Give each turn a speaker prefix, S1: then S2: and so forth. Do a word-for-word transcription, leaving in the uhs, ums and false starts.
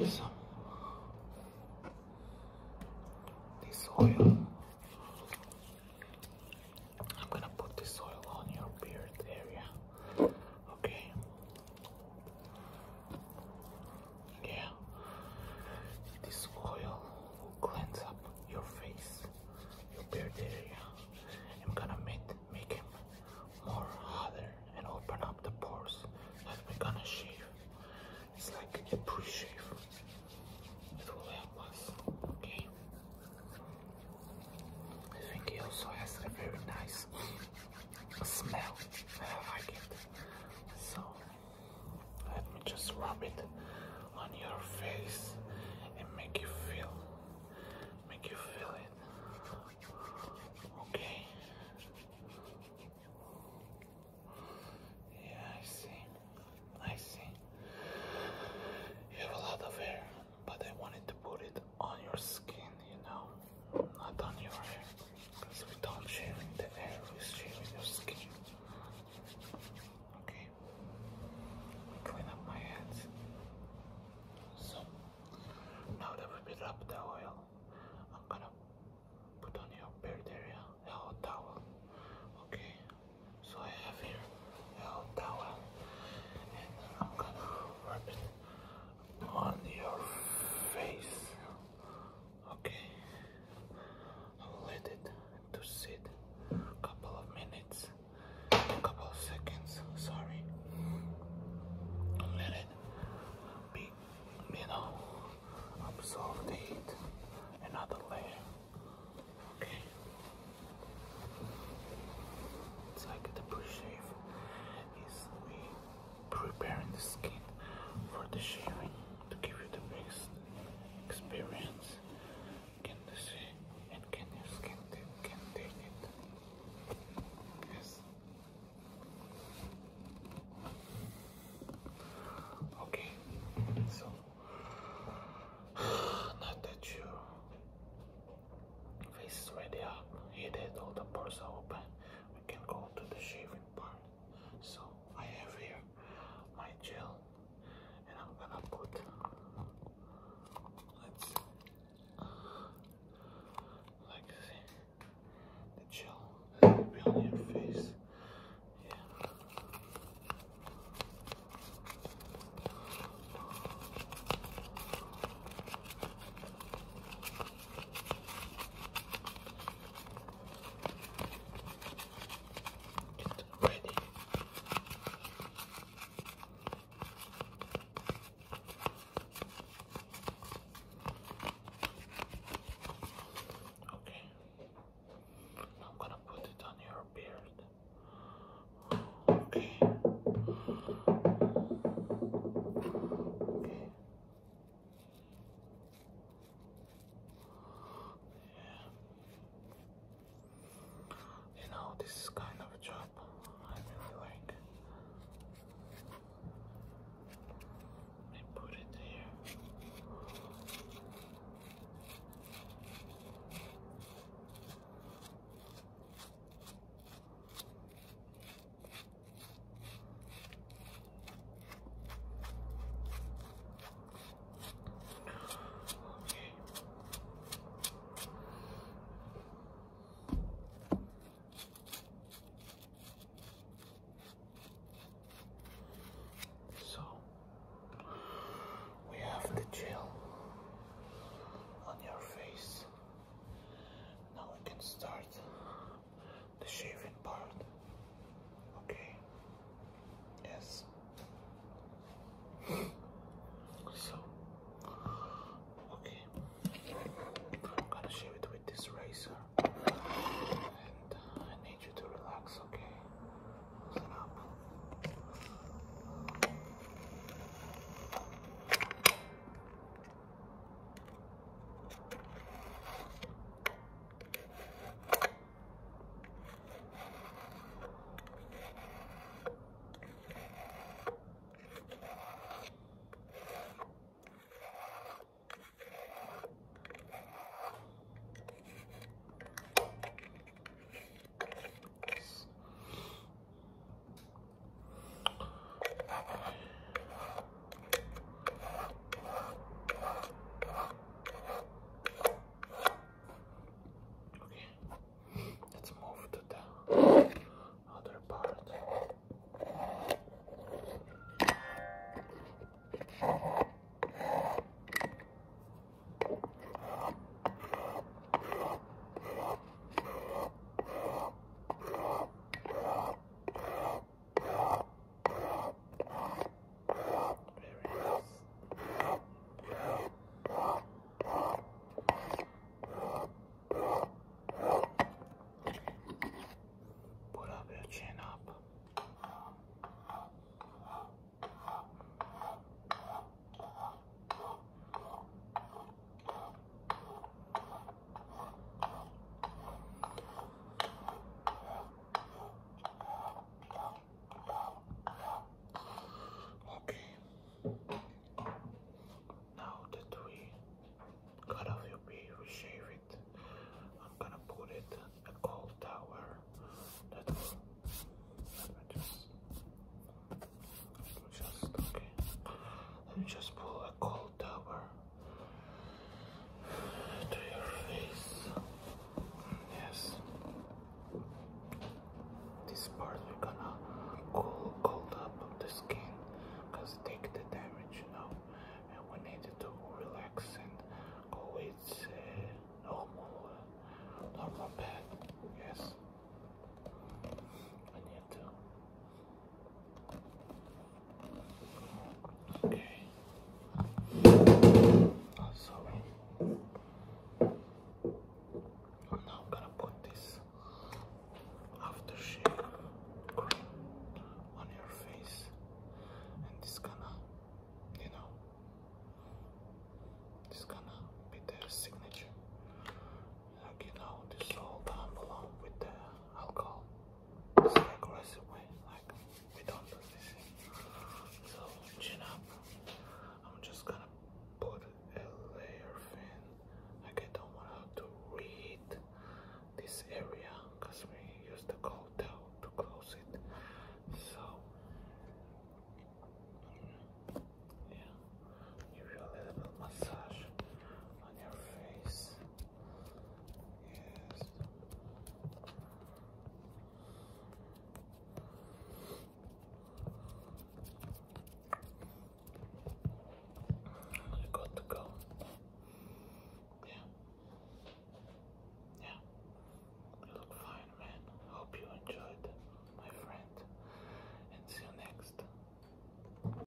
S1: some this oil. I'm gonna put this oil on your beard area. Okay. Yeah. This oil will cleanse up your face, your beard area. I'm gonna make make him more hotter and open up the pores that we're gonna shave. It's like a pre-shave. It will help us. Okay. I think he also has a very nice smell. I like it. So let me just rub it on your face and make you feel, make you feel it. Okay. Yeah, I see. I see. You have a lot of hair, but I wanted to put it on your skin, you know, not on your hair, because we don't shaving the hair, we're shaving your skin. Okay. Clean up my hands. So now that we put up the oil, I'm gonna put on your beard area a hot towel. Okay. So I have here a hot towel, and I'm gonna rub it on your face. Okay. I'll let it to sit a couple of minutes, a couple of seconds, sorry. Let it be, you know, absorb the heat. Another layer. Okay. It's like the pre-shave is we preparing the skin for the shaving to give you the best experience. Can you see? And can your skin can take it? Yes. Okay. So now that your face is ready up, heated, all the pores are open, we can go to the shaving part. So I have here my gel, and I'm gonna put we're gonna cool, cold up the skin, cause take the damage, you know, and we need to relax and go with uh, normal, uh, normal path.